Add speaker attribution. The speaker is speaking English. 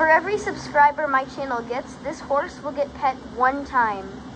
Speaker 1: For every subscriber my channel gets, this horse will get pet one time.